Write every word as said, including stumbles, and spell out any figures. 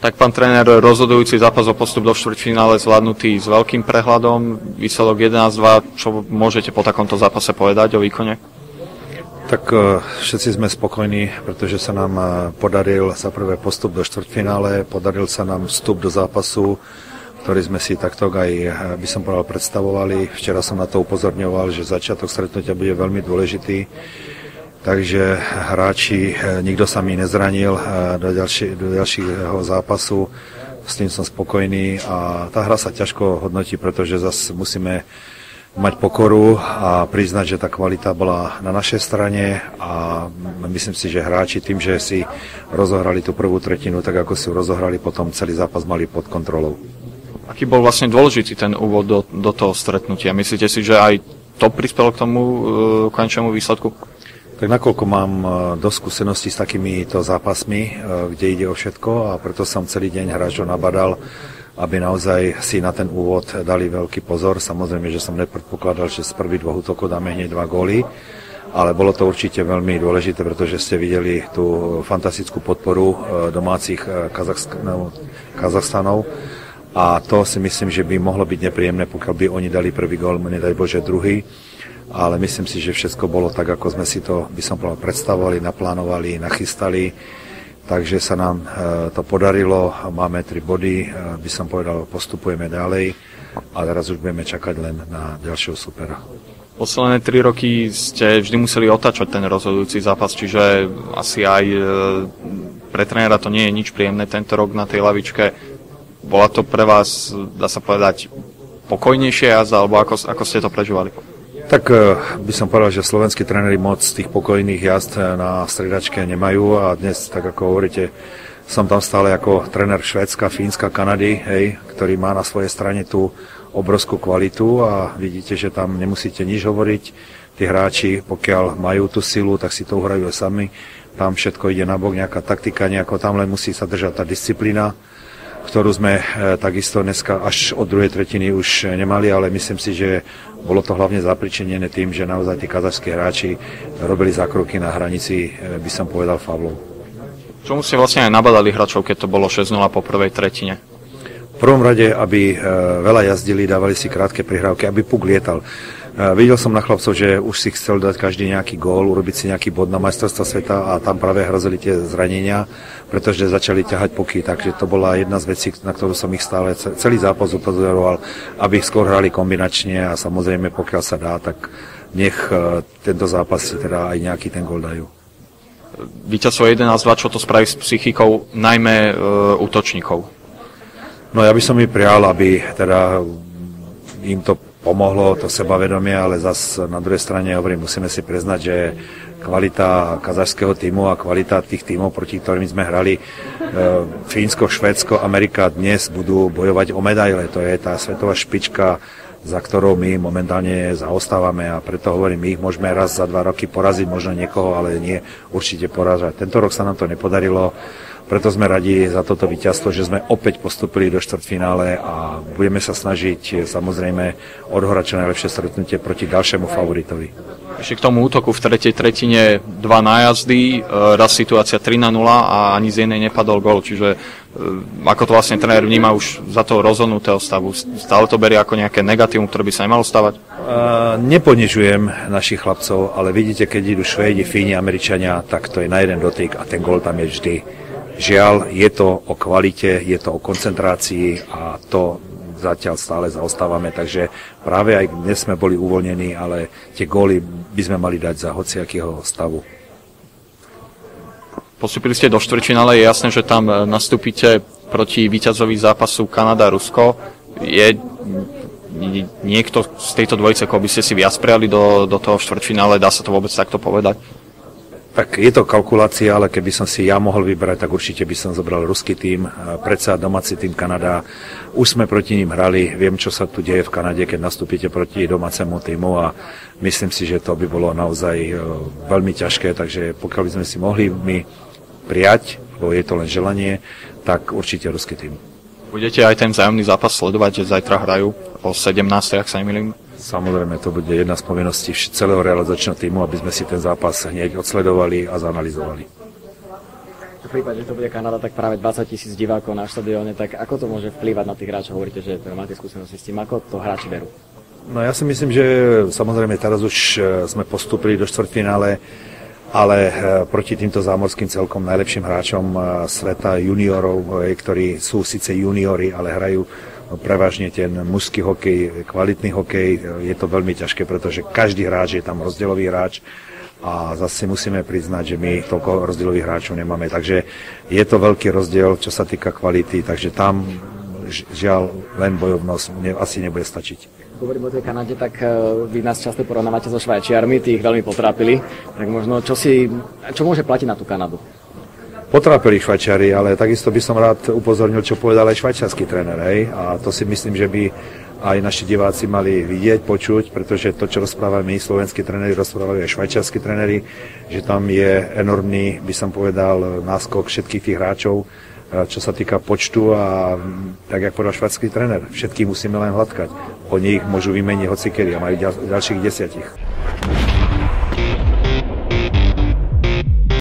Tak pán tréner, rozhodujúci zápas o postup do štvrťfinále zvládnutý s veľkým prehľadom, výsledok jedenásť dva, čo môžete po takomto zápase povedať o výkone? Tak všetci sme spokojní, pretože sa nám podaril za prvé postup do štvrťfinále, podaril sa nám vstup do zápasu, ktorý sme si takto aj, by som povedal, predstavovali. Včera som na to upozorňoval, že začiatok stretnutia bude veľmi dôležitý. Takže hráči, nikto sa mi nezranil do, ďalší, do ďalšieho zápasu, s tým som spokojný a tá hra sa ťažko hodnotí, pretože zase musíme mať pokoru a priznať, že tá kvalita bola na našej strane a myslím si, že hráči tým, že si rozohrali tú prvú tretinu, tak ako si ju rozohrali, potom celý zápas mali pod kontrolou. Aký bol vlastne dôležitý ten úvod do, do toho stretnutia? Myslíte si, že aj to prispelo k tomu uh, konečnému výsledku? Tak nakoľko mám dosť skúseností s takýmito zápasmi, kde ide o všetko a preto som celý deň hráčov nabadal, aby naozaj si na ten úvod dali veľký pozor. Samozrejme, že som nepredpokladal, že z prvých dvoch útokov dáme hneď dva góly, ale bolo to určite veľmi dôležité, pretože ste videli tú fantastickú podporu domácich Kazachstanov a to si myslím, že by mohlo byť nepríjemné, pokiaľ by oni dali prvý gól, nedaj Bože druhý. Ale myslím si, že všetko bolo tak, ako sme si to, by som povedal, predstavovali, naplánovali, nachystali. Takže sa nám e, to podarilo, máme tri body, e, by som povedal, postupujeme ďalej a teraz už budeme čakať len na ďalšieho supera. Posledné tri roky ste vždy museli otáčať ten rozhodujúci zápas, čiže asi aj e, pre trénera to nie je nič príjemné tento rok na tej lavičke. Bola to pre vás, dá sa povedať, pokojnejšia jazda, alebo ako, ako ste to prežívali? Tak by som povedal, že slovenskí tréneri moc tých pokojných jazd na striedačke nemajú a dnes, tak ako hovoríte, som tam stále ako tréner Švédska, Fínska, Kanady, hej, ktorý má na svojej strane tú obrovskú kvalitu a vidíte, že tam nemusíte nič hovoriť. Tí hráči, pokiaľ majú tú silu, tak si to uhrajú sami. Tam všetko ide nabok, nejaká taktika, nejako tam len musí sa držať tá disciplína, ktorú sme e, takisto dneska až od druhej tretiny už nemali, ale myslím si, že bolo to hlavne zapričinené tým, že naozaj tí kazašskí hráči robili zákroky na hranici, e, by som povedal, faulov. Čomu ste vlastne aj nabadali hráčov, keď to bolo šesť nula po prvej tretine? V prvom rade, aby e, veľa jazdili, dávali si krátke prihrávky, aby puk lietal. Videl som na chlapcov, že už si chcel dať každý nejaký gól, urobiť si nejaký bod na majstrovstvá sveta a tam práve hrozili tie zranenia, pretože začali ťahať puky, takže to bola jedna z vecí, na ktorú som ich stále celý zápas upozoroval, aby skôr hrali kombinačne a samozrejme pokiaľ sa dá, tak nech tento zápas si teda aj nejaký ten gól dajú. Víťazstvo jedenásť dva, čo to spraví s psychikou najmä e, útočníkov? No ja by som mi prial, aby teda im to pomohlo, to sebavedomie, ale zase na druhej strane hovorím, musíme si priznať, že kvalita kazašského tímu a kvalita tých tímov, proti ktorým sme hrali, e, Fínsko, Švédsko, Amerika dnes budú bojovať o medaile. To je tá svetová špička, za ktorou my momentálne zaostávame a preto hovorím, my ich môžeme raz za dva roky poraziť, možno niekoho, ale nie určite poražať. Tento rok sa nám to nepodarilo. Preto sme radi za toto víťazstvo, že sme opäť postupili do štvrťfinále a budeme sa snažiť samozrejme odhrať čo najlepšie stretnutie proti ďalšiemu favoritovi. Ešte k tomu útoku v tretej tretine dva nájazdy, raz situácia tri na nula a ani z jednej nepadol gól, čiže ako to vlastne tréner vníma už za toho rozhodnutého stavu? Stále to berie ako nejaké negatívum, ktoré by sa nemalo stávať? Uh, neponižujem našich chlapcov, ale vidíte, keď idú Švédi, Fíni, Američania, tak to je na jeden dotyk a ten gól tam je vždy. Žiaľ, je to o kvalite, je to o koncentrácii a to zatiaľ stále zaostávame, takže práve aj dnes sme boli uvoľnení, ale tie góly by sme mali dať za hociakého stavu. Postupili ste do štvrťfinále, je jasné, že tam nastúpite proti víťazovi zápasu Kanada-Rusko. Je niekto z tejto dvojice, koho by ste si viac prijali do, do toho štvrťfinále, dá sa to vôbec takto povedať? Tak je to kalkulácia, ale keby som si ja mohol vybrať, tak určite by som zobral ruský tím, predsa domáci tím Kanada. Už sme proti ním hrali, viem, čo sa tu deje v Kanade, keď nastúpite proti domácemu tímu a myslím si, že to by bolo naozaj veľmi ťažké, takže pokiaľ by sme si mohli my prijať, lebo je to len želanie, tak určite ruský tím. Budete aj ten vzájomný zápas sledovať, že zajtra hrajú o sedemnástej, ak sa nemýlim? Samozrejme, to bude jedna z povinností celého realizačného tímu, aby sme si ten zápas hneď odsledovali a zanalizovali. V prípade, že to bude Kanada, tak práve dvadsať tisíc divákov na štadióne, tak ako to môže vplývať na tých hráčov? Hovoríte, že máte skúsenosti s tým, ako to hráči berú? No ja si myslím, že samozrejme teraz už sme postúpili do štvrťfinále, ale proti týmto zámorským celkom najlepším hráčom sveta juniorov, ktorí sú síce juniori, ale hrajú prevažne ten mužský hokej, kvalitný hokej, je to veľmi ťažké, pretože každý hráč je tam rozdielový hráč a zase musíme priznať, že my toľko rozdielových hráčov nemáme, takže je to veľký rozdiel, čo sa týka kvality, takže tam žiaľ len bojovnosť asi nebude stačiť. Hovorím o tej Kanade, tak vy nás často porovnávate so Švajčiarmi, tí ich veľmi potrápili, tak možno čo si, čo môže platiť na tú Kanadu? Potrápili Švajčiari, ale takisto by som rád upozornil, čo povedal aj švajčiarsky tréner, hej? A to si myslím, že by aj naši diváci mali vidieť, počuť, pretože to, čo rozprávame my, slovenskí tréneri, rozprávajú aj švajčiarski tréneri, že tam je enormný, by som povedal, náskok všetkých tých hráčov, čo sa týka počtu a tak, jak povedal švajčiarsky tréner, všetkých musíme len hladkať. Oni ich môžu vymeniť hocikedy a majú ďal, ďalších desiatich.